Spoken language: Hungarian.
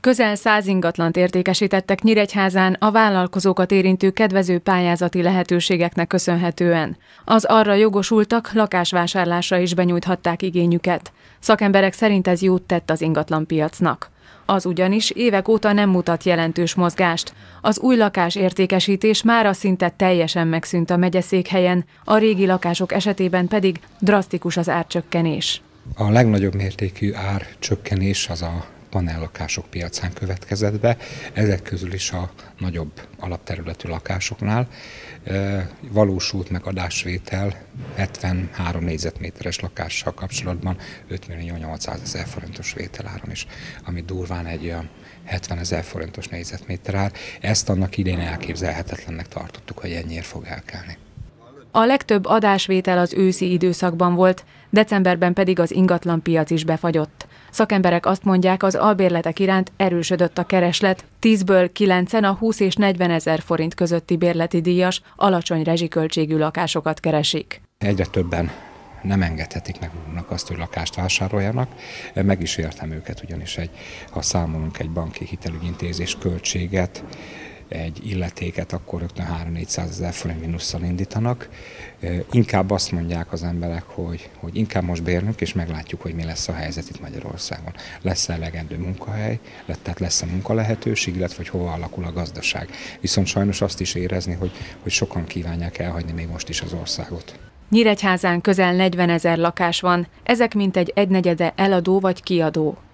Közel 100 ingatlant értékesítettek Nyíregyházán a vállalkozókat érintő kedvező pályázati lehetőségeknek köszönhetően. Az arra jogosultak lakásvásárlásra is benyújthatták igényüket. Szakemberek szerint ez jót tett az ingatlanpiacnak. Az ugyanis évek óta nem mutat jelentős mozgást. Az új lakás értékesítés mára szinte teljesen megszűnt a megyeszékhelyen, a régi lakások esetében pedig drasztikus az árcsökkenés. A legnagyobb mértékű árcsökkenés az a panellakások piacán következett be, ezek közül is a nagyobb alapterületű lakásoknál valósult meg adásvétel 73 négyzetméteres lakással kapcsolatban 5.800.000 forintos vételáron is, ami durván egy olyan 70 000 forintos négyzetméter ár. Ezt annak idején elképzelhetetlennek tartottuk, hogy ennyiért fog elkelni. A legtöbb adásvétel az őszi időszakban volt, decemberben pedig az ingatlanpiac is befagyott. Szakemberek azt mondják, az albérletek iránt erősödött a kereslet, 10-ből 9-en a 20 és 40 000 forint közötti bérleti díjas, alacsony rezsiköltségű lakásokat keresik. Egyre többen nem engedhetik meg maguknak azt, hogy lakást vásároljanak. Meg is értem őket, ugyanis ha számolunk egy banki hitelügyintézés költséget, egy illetéket, akkor rögtön 300-400 000 forint mínusszal indítanak. Inkább azt mondják az emberek, hogy inkább most bérlünk, és meglátjuk, hogy mi lesz a helyzet itt Magyarországon. Lesz-e elegendő munkahely, tehát lesz-e munkalehetőség, illetve hogy hova alakul a gazdaság. Viszont sajnos azt is érezni, hogy sokan kívánják elhagyni még most is az országot. Nyíregyházán közel 40 000 lakás van, ezek mintegy egynegyede eladó vagy kiadó.